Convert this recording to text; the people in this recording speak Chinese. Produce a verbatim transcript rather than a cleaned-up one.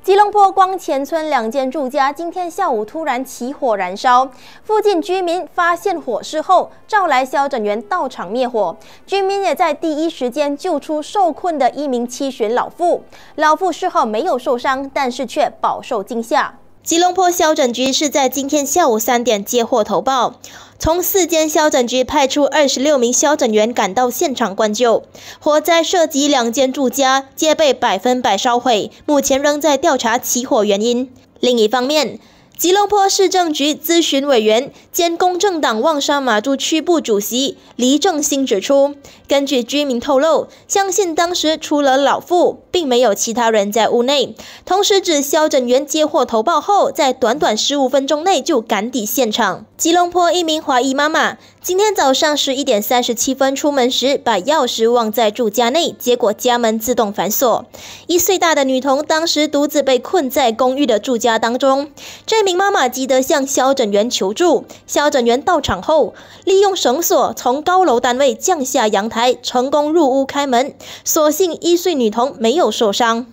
吉隆坡光前村两间住家今天下午突然起火燃烧，附近居民发现火势后，召来消拯员到场灭火。居民也在第一时间救出受困的一名七旬老妇，老妇事后没有受伤，但是却饱受惊吓。吉隆坡消拯局是在今天下午三点接获投报，从四间消拯局派出二十六名消拯员赶到现场灌救。火灾涉及两间住家，皆被百分百烧毁，目前仍在调查起火原因。另一方面，吉隆坡市政局咨询委员兼公正党旺沙马都区部主席黎正兴指出，根据居民透露，相信当时除了老妇，并没有其他人在屋内。同时指消拯员接获投报后，在短短十五分钟内就赶抵现场。吉隆坡一名华裔妈妈今天早上十一点三十七分出门时，把钥匙忘在住家内，结果家门自动反锁。一岁大的女童当时独自被困在公寓的住家当中。这名妈妈急得向消拯员求助，消拯员到场后，利用绳索从高楼单位降下阳台，成功入屋开门。所幸一岁女童没有受伤。